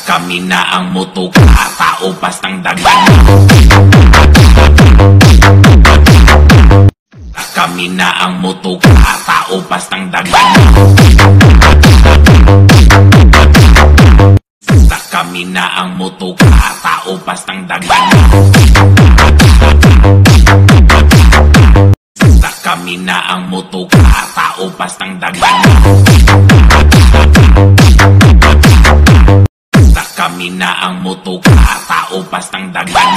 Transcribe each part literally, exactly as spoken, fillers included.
Kami na ang mutuka, tao pastang dagan. Kami na ang mutuka, tao pastang dagan. Kami na ang mutuka, tao pastang dagan. Kami na ang mutuka, tao pastang dagan. Kami na ang mutuka, tao pastang dagan.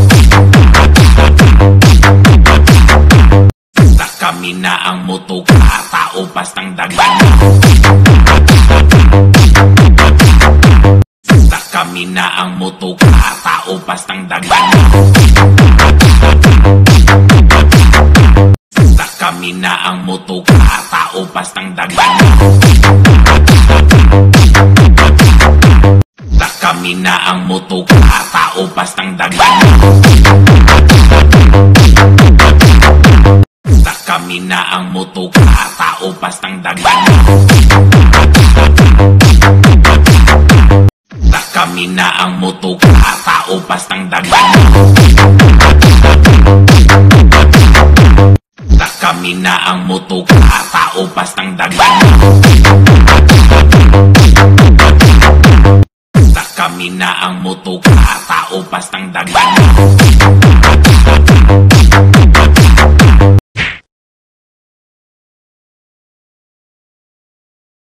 Kami na ang mutuka, tao pastang dagan. Kami na ang mutuka, tao pastang dagan. Kami na ang mutuka, tao pastang dagan. Kami na ang mutuka, tao pastang dagan. Kami na ang mutuka, tao pastang dagan. Kami na ang mutuka, tao pastang dagan. Kami na ang mutuka, tao pastang dagan. Kami na ang mutuka, tao pastang dagan.